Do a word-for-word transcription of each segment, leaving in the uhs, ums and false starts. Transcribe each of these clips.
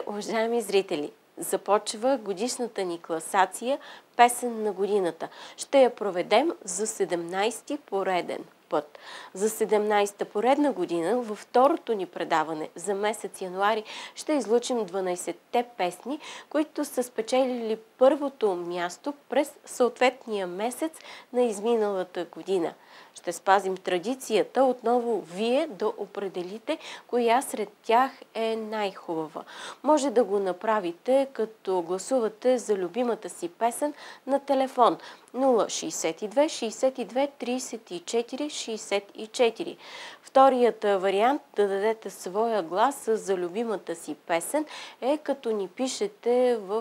уважаеми зрители! Започва годишната ни класация Песен на годината. Ще я проведем за седемнайсети пореден път. За седемнайсета поредна година, във второто ни предаване за месец януари, ще излучим дванайсетте песни, които са спечелили първото място през съответния месец на изминалата година. Ще спазим традицията отново вие да определите коя сред тях е най-хубава. Може да го направите, като гласувате за любимата си песен на телефон нула шейсет и две шейсет и две трийсет и четири шейсет и четири. Вторият вариант да дадете своя глас за любимата си песен е като ни пишете в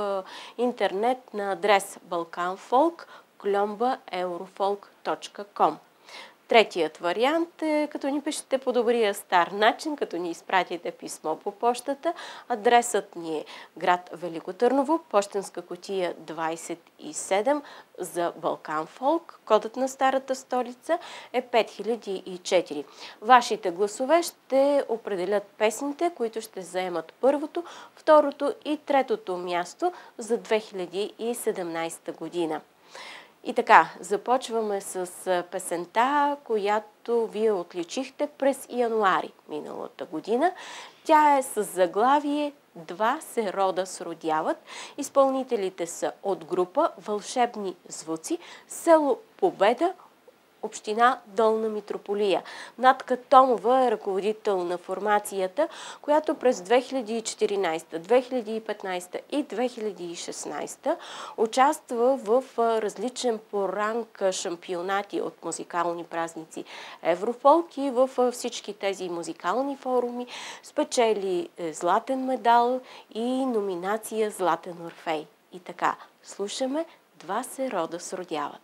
интернет на адрес балканфолк кльомба еврофолк точка ком. Третият вариант е като ни пишете по добрия стар начин, като ни изпратите писмо по пощата. Адресът ни е град Велико Търново, пощенска кутия двайсет и седем за Балканфолк. Кодът на старата столица е пет хиляди и четири. Вашите гласове ще определят песните, които ще заемат първото, второто и третото място за две хиляди и седемнайсета година. И така, започваме с песента, която вие отличихте през януари миналата година. Тя е с заглавие "Два се рода сродяват". Изпълнителите са от група Вълшебни звуци, село Победа, община Долна Митрополия. Натка Томова е ръководител на формацията, която през две хиляди и четиринайсета, две хиляди и петнайсета и две хиляди и шестнайсета участва в различен по ранг шампионати от музикални празници Еврофолк и в всички тези музикални форуми спечели златен медал и номинация Златен Орфей. И така, слушаме "Два се рода сродяват".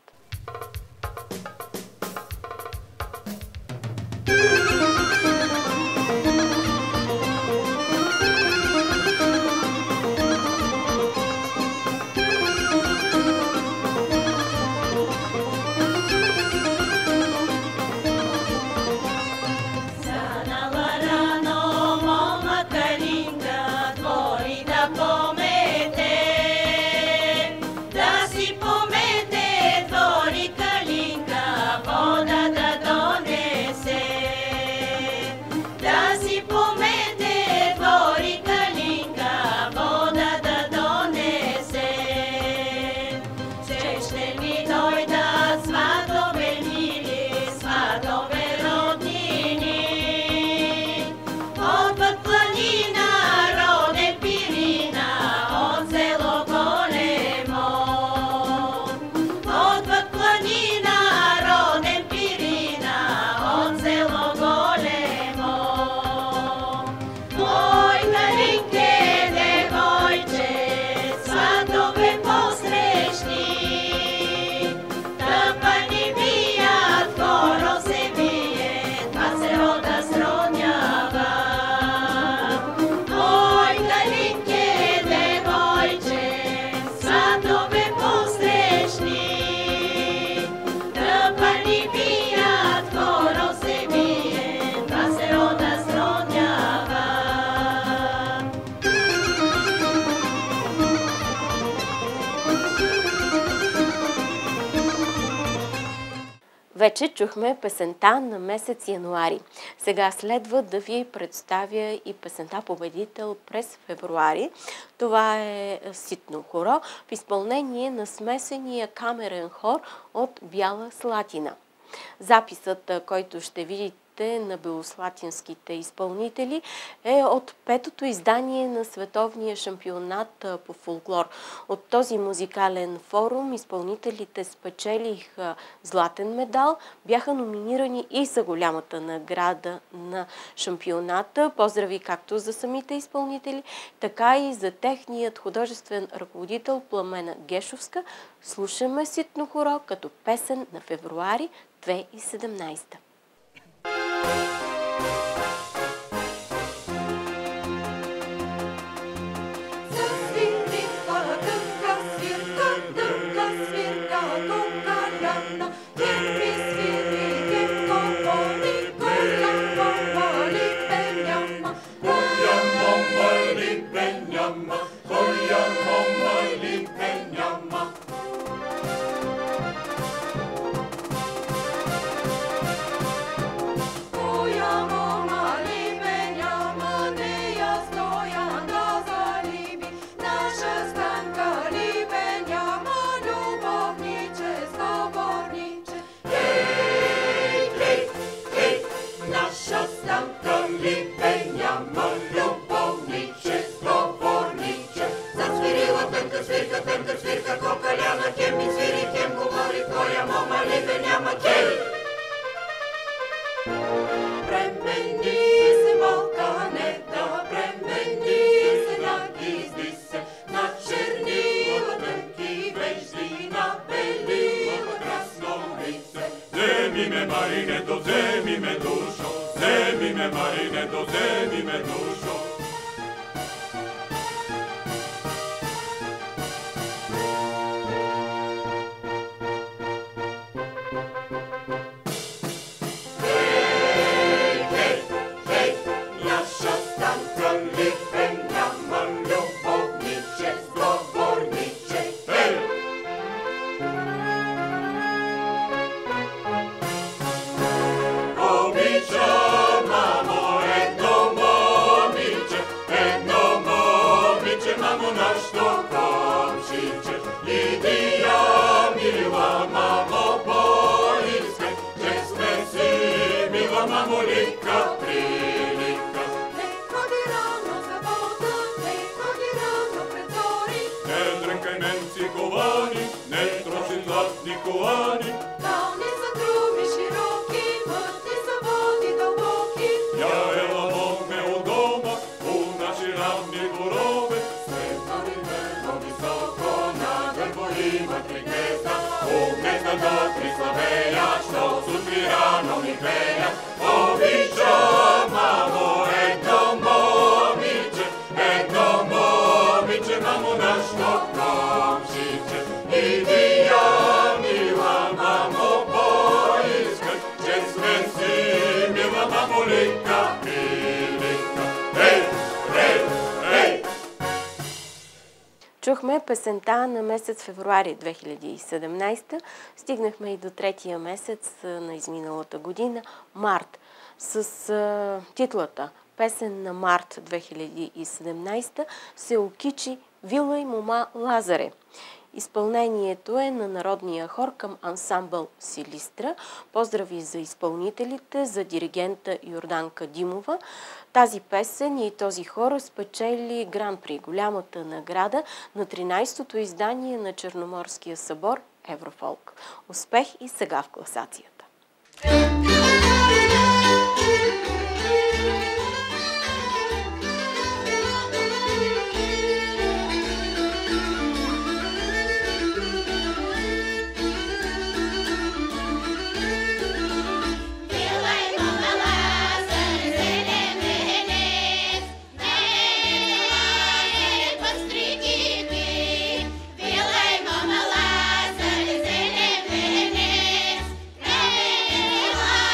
Вече чухме песента на месец януари. Сега следва да ви представя и песента победител през февруари. Това е "Ситно хоро" в изпълнение на смесения камерен хор от Бяла Слатина. Записът, който ще видите на белослатинските изпълнители, е от петото издание на Световния шампионат по фолклор. От този музикален форум изпълнителите спечелиха златен медал, бяха номинирани и за голямата награда на шампионата. Поздрави както за самите изпълнители, така и за техният художествен ръководител Пламена Гешовска. Слушаме "Ситно хоро" като песен на февруари две хиляди и седемнайсета. Lippen Вземи ме, Маринето, вземи ме, душо, вземи ме, Маринето, вземи ме, душо. Мамолика, прилика. Не ходи рано за вода, не ходи рано пред зори. Не дрънкай немци ковани, не троши златни колани. Да не затруми широки, мътни са води дълбоки. Я ела мокме от дома, у наши равни дворове. Светловите по-високо, на дърво има три гнезда. У гнездата три славея, що сутри рано ми пея. Обичам, мамо, едно момиче, едно момиче, мамо, нашто комшиче. Иди я, мила мамо, поискай, че сме си, мила мамо, лика, прилика. Ей, ей, ей! Чухме песента на месец февруари две хиляди и седемнадесета. Стигнахме и до третия месец на изминалата година, март, с а, титлата Песен на март две хиляди и седемнадесета се окичи Вила и мома Лазаре. Изпълнението е на народния хор към ансамбъл Силистра. Поздрави за изпълнителите, за диригента Йорданка Димова. Тази песен и този хор спечели гран-при, голямата награда на тринадесетото издание на Черноморския събор Еврофолк. Успех и сега в класацията! Мила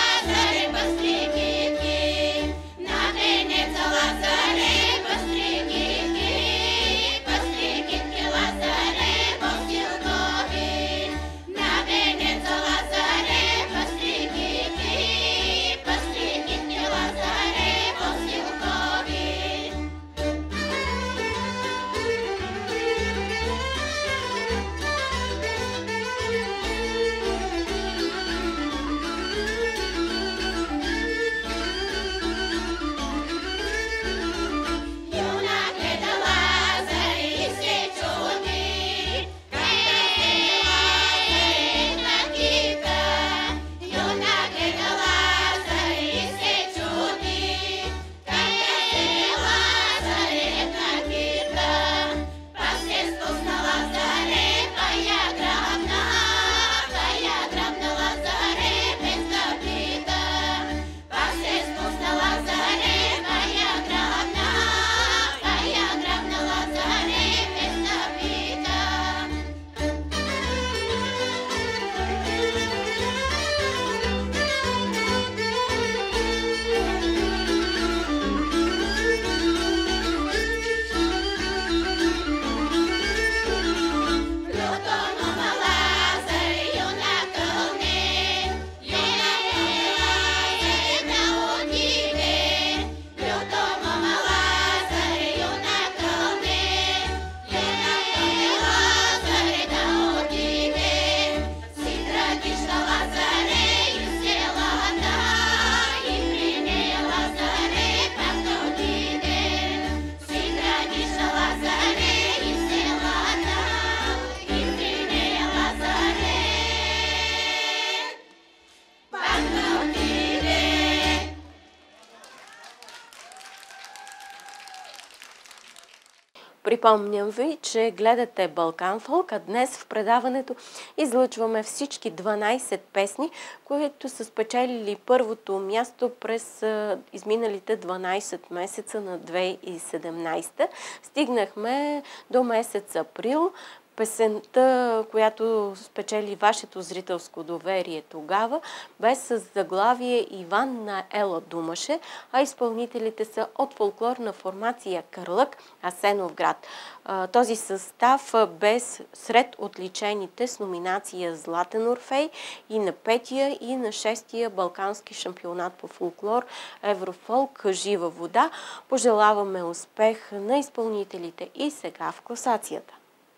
Припомням ви, че гледате Балкан Фолк, а днес в предаването излъчваме всички дванайсет песни, които са спечелили първото място през а, изминалите дванайсет месеца на две хиляди и седемнайсета. Стигнахме до месец април. Песента, която спечели вашето зрителско доверие тогава, бе с заглавие Иван на Ела Думаше, а изпълнителите са от фолклорна формация Кърлък, Асеновград. Този състав бе сред отличените с номинация Златен Орфей и на петия и на шестия Балкански шампионат по фолклор Еврофолк Жива вода. Пожелаваме успех на изпълнителите и сега в класацията.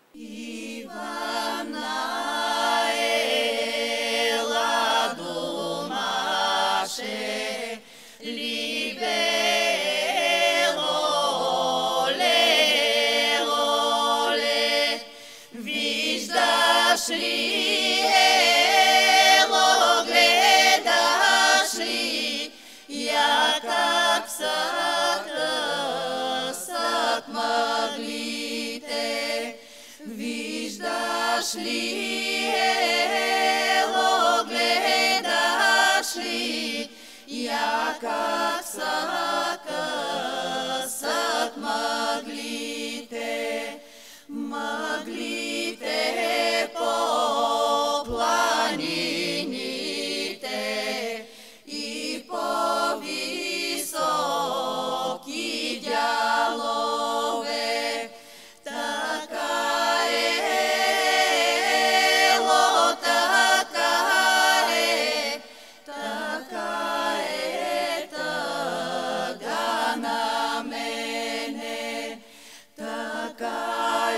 Ивана ела домаше, либело, лело, ле, виждаш ли, ело, гледаш ли, я как са късат мъглите. Виждаш ли, ело, гледаш ли, я как са късат мъглите, мъглите по планините и по високи дялове. Така ело, така е, така е тъга на мене, така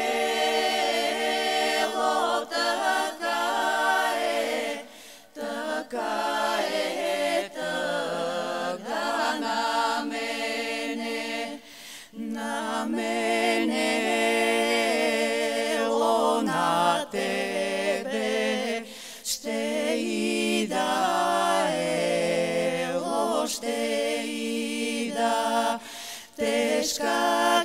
ело, така е, така е тъга на мене, на мене. На тебе ще ида, ело, ще ида, тежка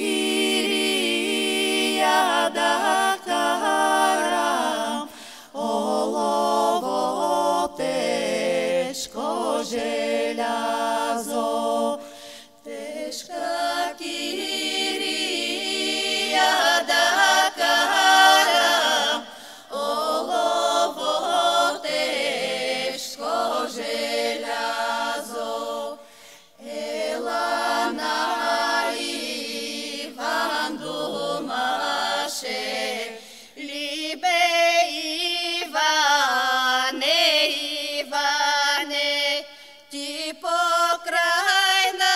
кирия да карам, олово тежко желязо, тежка кирия да карам, олово тежко желязо. Ела на Иван думаше, либе Иване, Иване, ти покрай на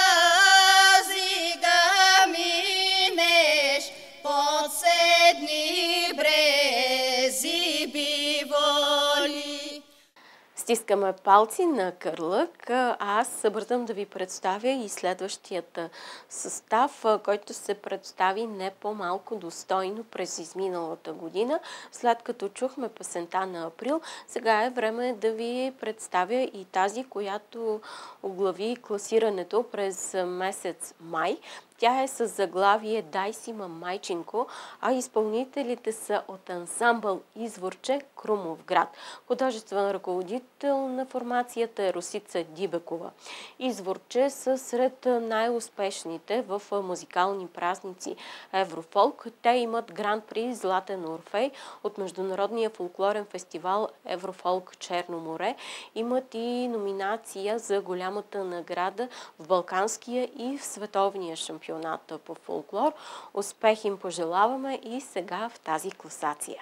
зига минеш, под седни брези биволи. Стискаме палци на Кърлък. Аз бързам да ви представя и следващият състав, който се представи не по-малко достойно през изминалата година. След като чухме песента на Април, сега е време да ви представя и тази, която оглави класирането през месец май. Тя е с заглавие "Дай си ма майчинко", а изпълнителите са от ансамбъл Изворче, Крумовград. Художествен ръководител на формацията е Росица Дибекова. Изворче са сред най-успешните в музикални празници Еврофолк. Те имат гран-при Златен Орфей от Международния фолклорен фестивал Еврофолк Черно море. Имат и номинация за голямата награда в Балканския и в Световния шампионат по фолклор. Успех им пожелаваме и сега в тази класация.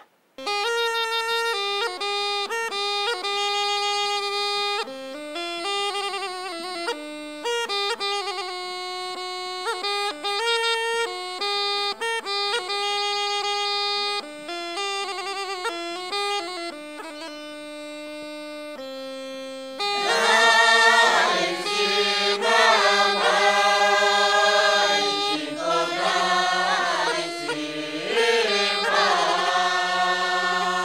Дай си, ма, дай си, ма.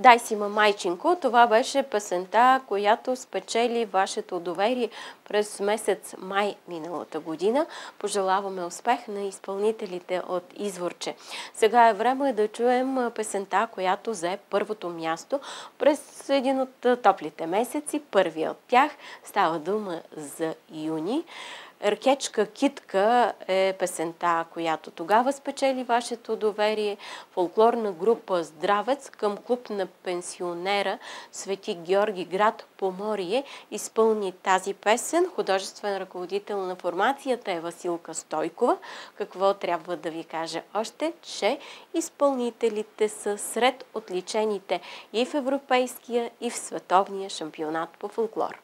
Дай си ма майчинко, това беше песента, която спечели вашето доверие през месец май миналата година. Пожелаваме успех на изпълнителите от Изворче. Сега е време да чуем песента, която взе първото място през един от топлите месеци. Първият от тях става дума за юни. Ркечка Китка е песента, която тогава спечели вашето доверие. Фолклорна група Здравец към клуб на пенсионера Свети Георги, град Поморие, изпълни тази песен. Художествен ръководител на формацията е Василка Стойкова. Какво трябва да ви кажа още? Че изпълнителите са сред отличените и в европейския, и в световния шампионат по фолклор.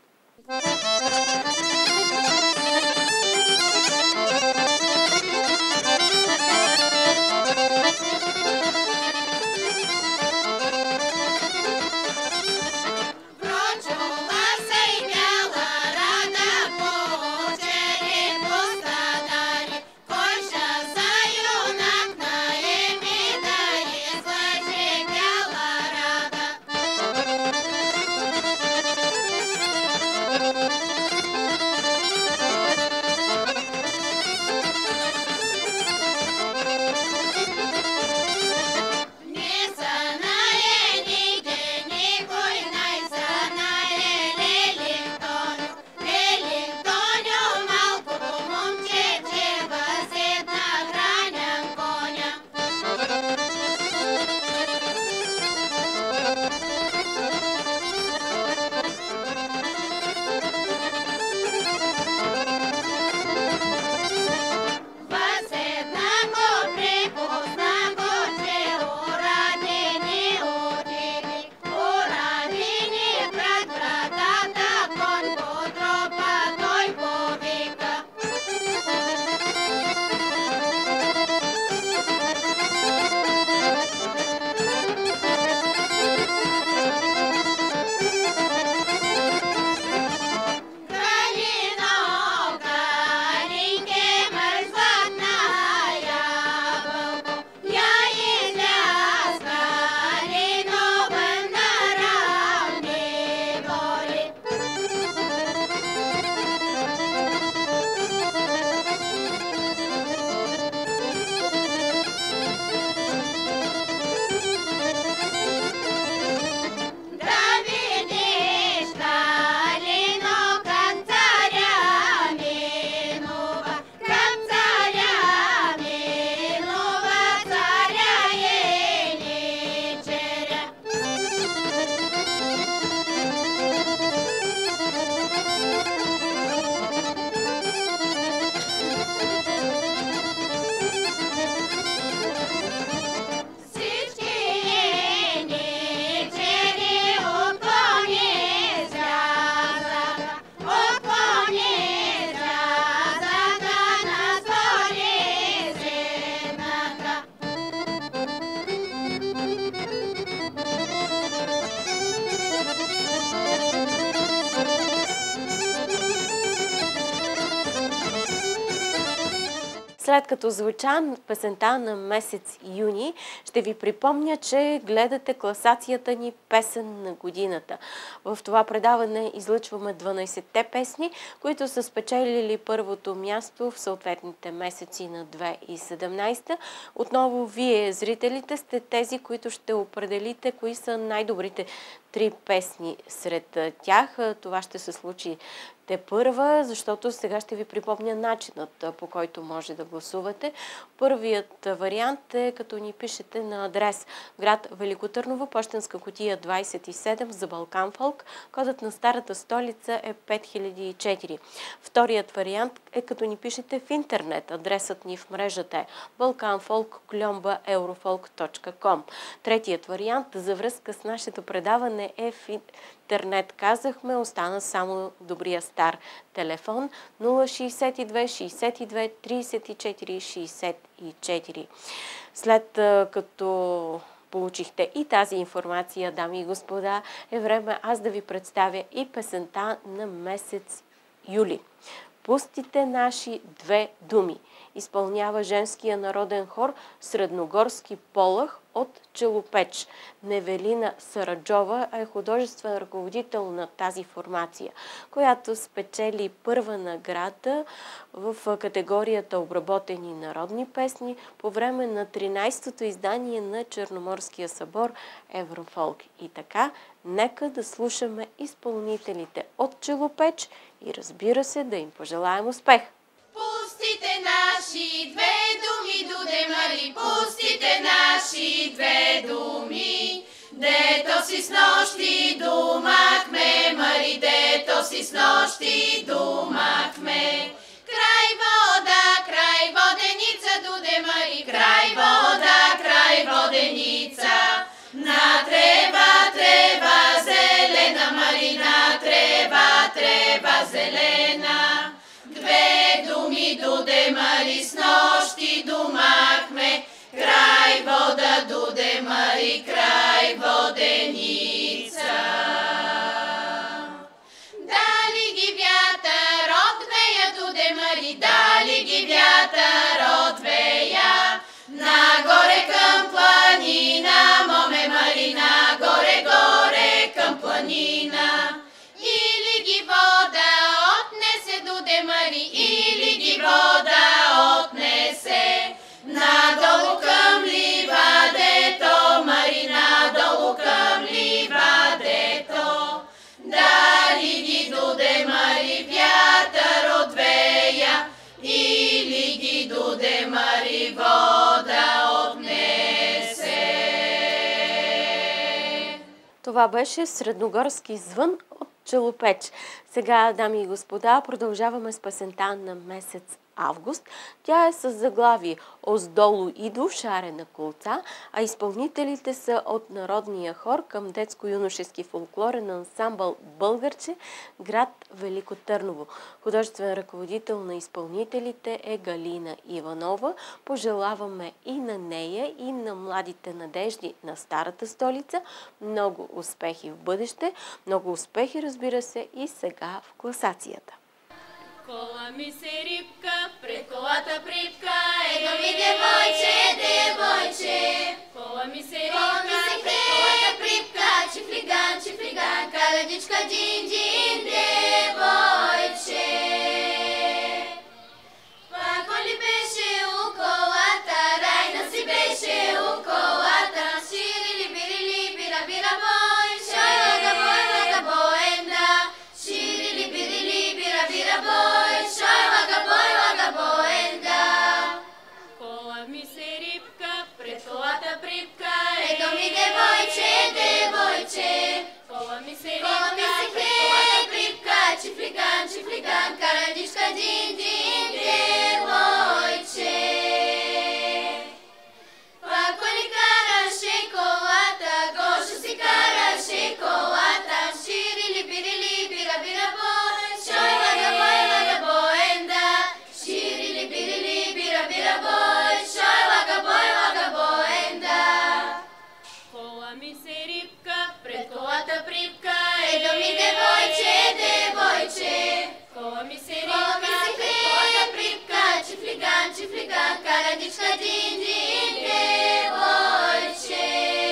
След като звуча песента на месец юни, ще ви припомня, че гледате класацията ни Песен на годината. В това предаване излъчваме дванайсетте песни, които са спечелили първото място в съответните месеци на две хиляди и седемнайсета. Отново вие, зрителите, сте тези, които ще определите кои са най-добрите три песни сред тях. Това ще се случи те първа, защото сега ще ви припомня начинът, по който може да гласувате. Първият вариант е като ни пишете на адрес град Велико Търново, пощенска кутия двайсет и седем за Балкан Фолк. Кодът на старата столица е пет хиляди и четири. Вторият вариант е като ни пишете в интернет. Адресът ни в мрежата е балканфолк кльомба еврофолк точка ком. Третият вариант за връзка с нашето предаване е в интернет. Казахме, остана само добрия стар телефон нула шейсет и две шейсет и две трийсет и четири шейсет и четири. След като получихте и тази информация, дами и господа, е време аз да ви представя и песента на месец юли. Пустите наши две думи. Изпълнява женския народен хор Средногорски полъх от Челопеч. Невелина Сараджова е художествен ръководител на тази формация, която спечели първа награда в категорията обработени народни песни по време на тринайсетото издание на Черноморския събор Еврофолк. И така, нека да слушаме изпълнителите от Челопеч и разбира се да им пожелаем успех! Пустите наши две думи, дуде Мари, пустите наши две думи. Дето си с нощи думахме, Мари, дето си с нощи думахме. Край вода, край воденица, дуде Мари, край вода, край воденица. На трева, трева зелена, Мари, на трева, трева зелена. Две думи, дуде Мари, с нощи думахме, край вода, дуде Мари, край воденица. Дали ги вятър отвея, дуде Мари, дали ги вятър отвея. Нагоре към планина, моме Мари, нагоре, горе към планина. Или ги вода отнесе, дуде Мари, или ги вода отнесе. Надолу към ливадето, Мари, надолу към ливадето. Дали ги, дуде Мари, вятър отвея, или ги, дуде Мари, вода отнесе. Това беше Средногорски звън от Челопеч. Сега, дами и господа, продължаваме с песента на месец август. Тя е с заглавие "Оздолу иду шарена колца", а изпълнителите са от народния хор към детско-юношески фолклорен ансамбъл "Българче", град Велико Търново. Художествен ръководител на изпълнителите е Галина Иванова. Пожелаваме и на нея, и на младите надежди на старата столица много успехи в бъдеще, много успехи, разбира се, и сега в класацията. Кола ми се рибка, пред колата припка, ето ми девойче, девойче. Кола ми се рибка, пред колата припка, чифлиган, чифлиган, каленичка, джин, джин, девойче. Пако ли беше у колата, райна си беше у колата, ширили, бирили, бира, бира, бой, шой, лага, бой, лага, боенда, ширили, бирили, бира, бира, бой, шой, лага, бой, лага, боенда. Кола ми се рибка, пред колата припка, ето ми девойче, девойче. Кола ми се рибка, пред колата припка, чифлиган, чифлиган, каленичка, дин, дин, девойче. Пако ли караше колата, Гошо си караше колата, ширили, бирили, бира, бира, бой, шой, лага, бой, лага, боенда, ширили, бирили, бира, бира, бой, шой, лага, бой, лага, боенда. Кола ми се рибка, пред колата припка, ето ми девойче, девойче. Кола ми се рибка, пред колата припка, чифлиган, чифлиган, каленичка, дин, дин, девойче.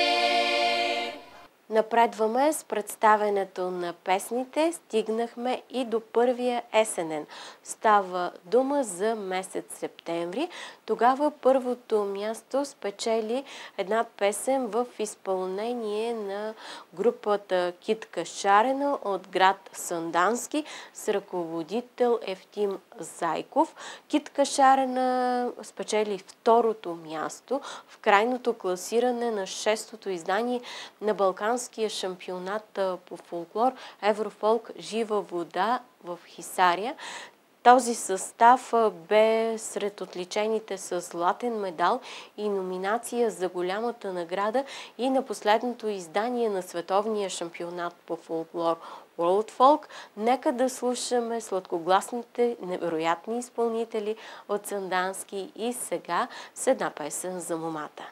Напредваме с представенето на песните. Стигнахме и до първия есенен. Става дума за месец септември. Тогава първото място спечели една песен в изпълнение на групата Китка Шарена от град Сандански с ръководител Евтим Зайков. Китка Шарена спечели второто място в крайното класиране на шестото издание на Балканския шампионат по фолклор Еврофолк "Жива вода" в Хисаря. Този състав бе сред отличените с златен медал и номинация за голямата награда и на последното издание на световния шампионат по фолклор World Folk. Нека да слушаме сладкогласните невероятни изпълнители от Сандански и сега с една песен за момата.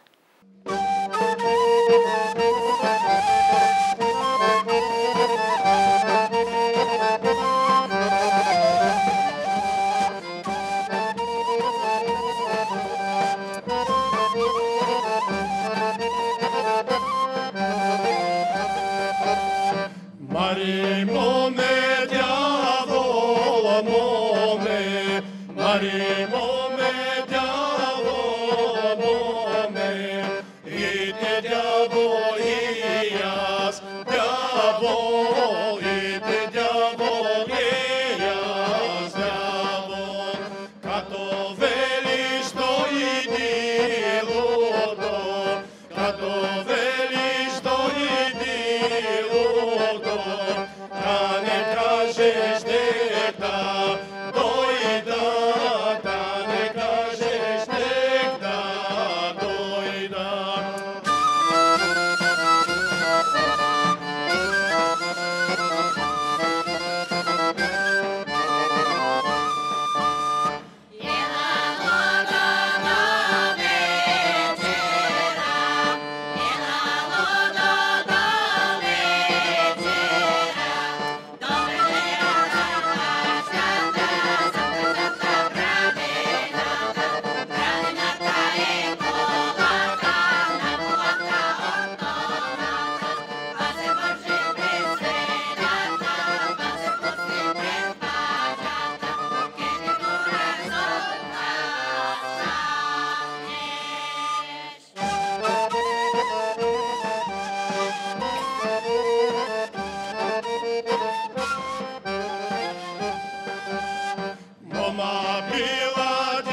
моме, Мари, моме, дявол, моме, и те дявол, и аз, дявол, и те дявол, и аз, дявол, като велиш, то иди лудо, като велиш, то иди лудо, да не кажеш дека дойда, да не кажеш дека дойда. Мома била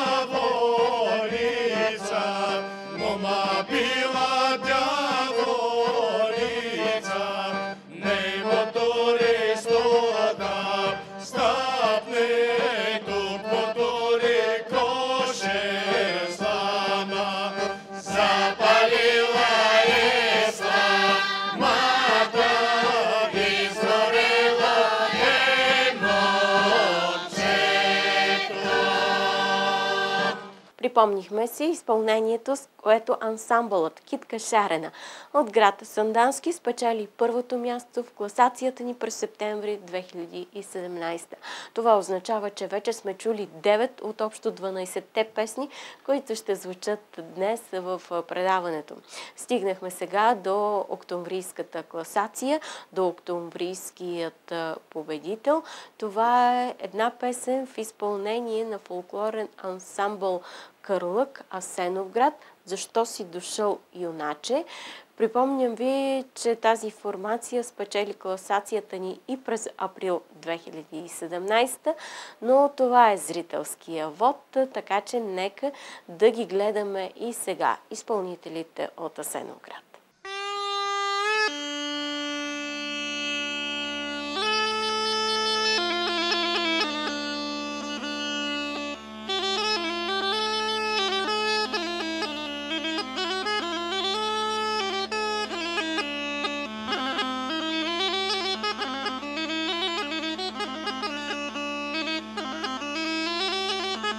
дяволица, мома била дяволица, не мотори стода, стапне тук мотори коше слама, запалила е сламата, изгорела е ночето. Припомнихме си изпълнението, с което ансамбълът Китка Шарена от град Сандански спечели първото място в класацията ни през септември две хиляди и седемнадесета. Това означава, че вече сме чули девет от общо дванадесетте песни, които ще звучат днес в предаването. Стигнахме сега до октомврийската класация, до октомврийският победител. Това е една песен в изпълнение на фолклорен ансамбъл Кърлък, Асеновград, "Защо си дошъл, юначе". Припомням ви, че тази формация спечели класацията ни и през април две хиляди и седемнадесета, но това е зрителския вод, така че нека да ги гледаме и сега, изпълнителите от Асеновград.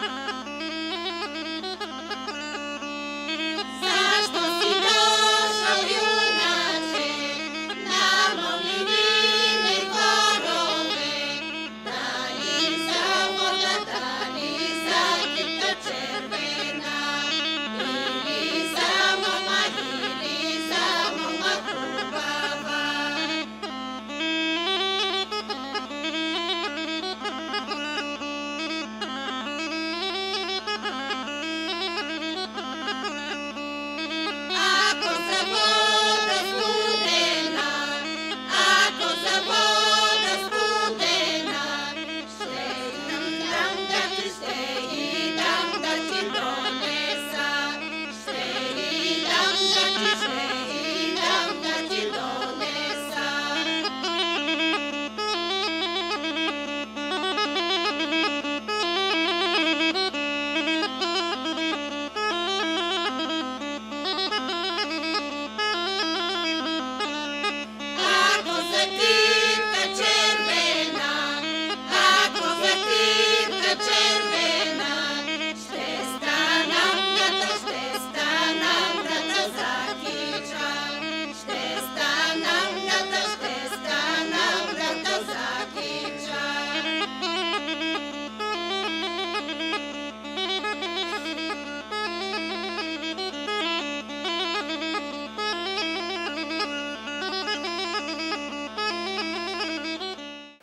Защо си дошъл?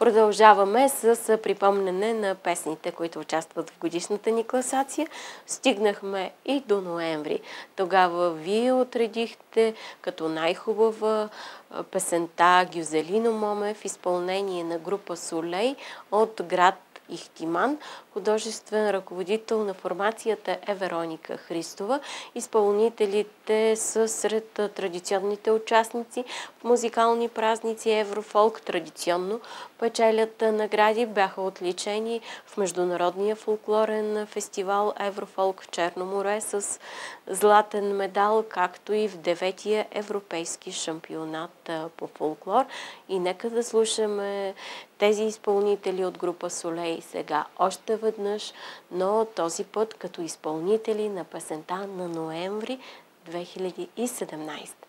Продължаваме с припомнене на песните, които участват в годишната ни класация. Стигнахме и до ноември. Тогава вие отредихте като най-хубава песента Гюзелино Моме в изпълнение на група Солей от град Ихтиман. Художествен ръководител на формацията е Вероника Христова. Изпълнителите са сред традиционните участници в музикални празници Еврофолк. Традиционно печелят награди, бяха отличени в Международния фолклорен фестивал Еврофолк в Черно море с златен медал, както и в деветия европейски шампионат по фолклор. И нека да слушаме тези изпълнители от група Солей сега още веднъж, но този път като изпълнители на песента на ноември две хиляди и седемнадесета.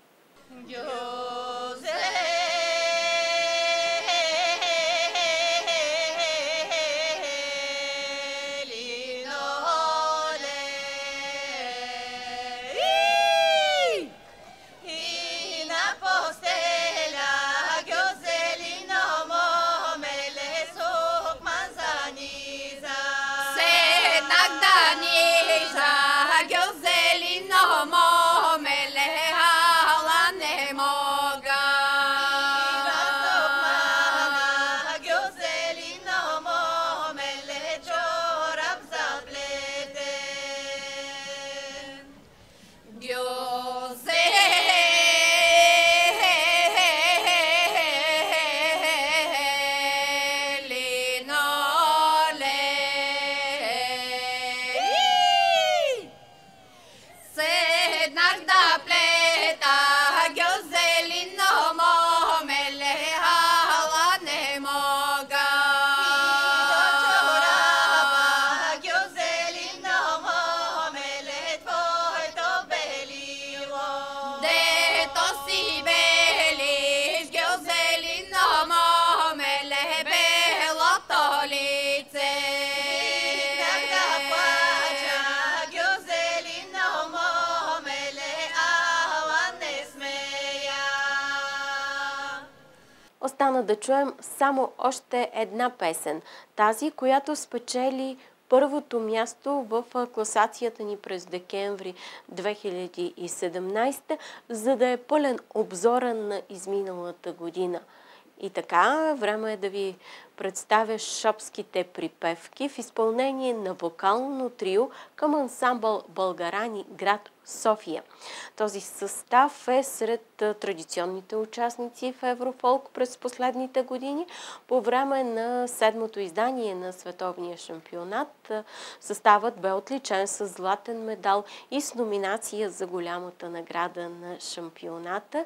Остана да чуем само още една песен. Тази, която спечели първото място в класацията ни през декември две хиляди и седемнадесета, за да е пълен обзора на изминалата година. И така, време е да ви представя шопските припевки в изпълнение на вокално трио към ансамбъл Българани, град София. Този състав е сред традиционните участници в Еврофолк през последните години. По време на седмото издание на световния шампионат съставът бе отличен с златен медал и с номинация за голямата награда на шампионата.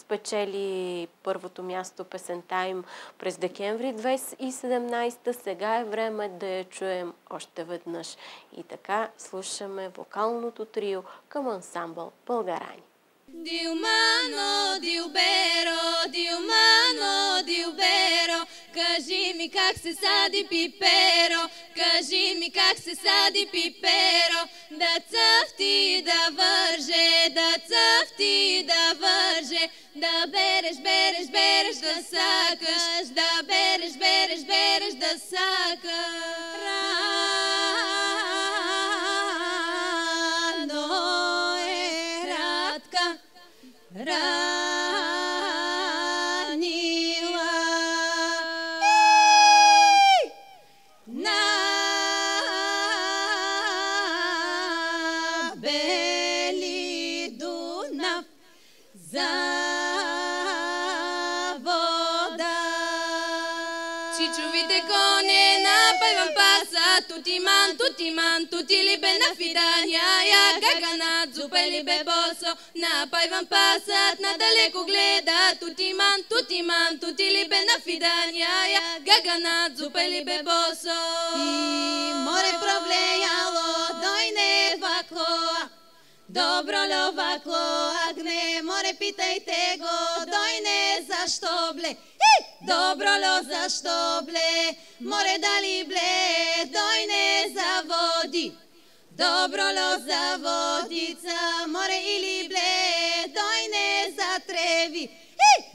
Спечели първото място песента им през декември две хиляди и седемнадесета. Сега е време да я чуем още веднъж. И така слушаме вокалното трио към ансамбъл Българани. Дилмано, Дилберо, Дилмано, Дилберо, кажи ми как се сади пиперо, кажи ми как се сади пиперо, да цъфти, да върже, да цъфти, да върже, да береш, береш, береш, да сакаш, да береш, береш, береш, да сакаш. Рано е Радка, ранила на бели Дунав за вода. Чичовите коне напевам паса, тутиман, тутиман, тути ли бе на фидания, я гаганат, зупе ли бе босо, напевам пасат, надалеко гледа, тутиман, тутиман, тути ли бе на фидания, я гаганат, зупе ли бе босо. И море проблеяло, дойне вакло, добро ло вакло, агне, море питайте го, дойне защо бле. Добро ло защо бле, море дали бле, дойне за води. Добро ло за водица, море или бле, дойне за треви.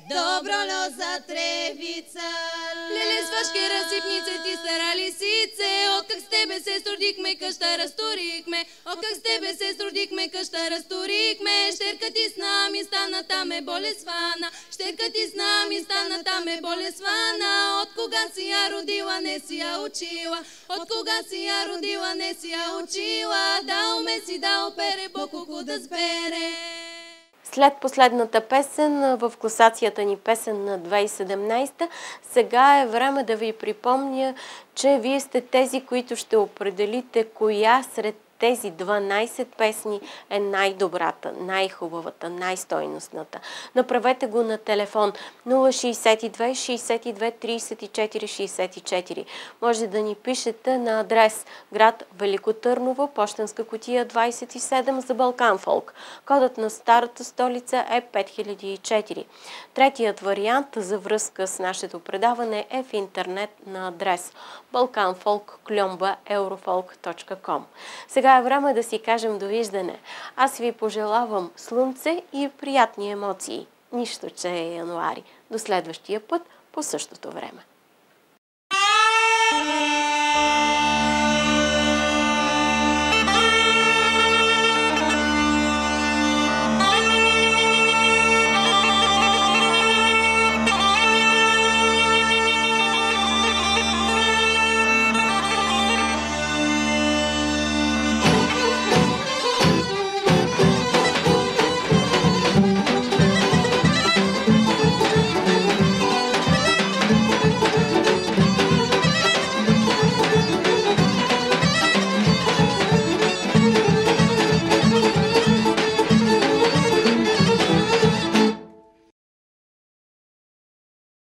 Добро за тревица. Леле, свашки разсипнице, ти стара лисице, откак с тебе се сродихме, къща разторихме, откак с тебе се сродихме, къща разторихме, щерка ти с нами стана там е болесвана, щерка ти с нами стана там е болесвана, от кога си я родила, не си я учила, от кога си я родила, не си я учила, да уме си да опере, по-колко да сбере. След последната песен в класацията ни песен на две хиляди и седемнадесета, сега е време да ви припомня, че вие сте тези, които ще определите коя сред тези дванадесет песни е най-добрата, най-хубавата, най-стойностната. Направете го на телефон нула шейсет и две, шейсет и две, тридесет и четири, шейсет и четири. Може да ни пишете на адрес град Велико Търново, пощенска кутия двадесет и седем за Балкан Фолк. Кодът на старата столица е пет хиляди и четири. Третият вариант за връзка с нашето предаване е в интернет на адрес балканфолк кльомба еврофолк точка ком. Сега е време да си кажем довиждане. Аз ви пожелавам слънце и приятни емоции. Нищо, че е януари. До следващия път по същото време. Thank you.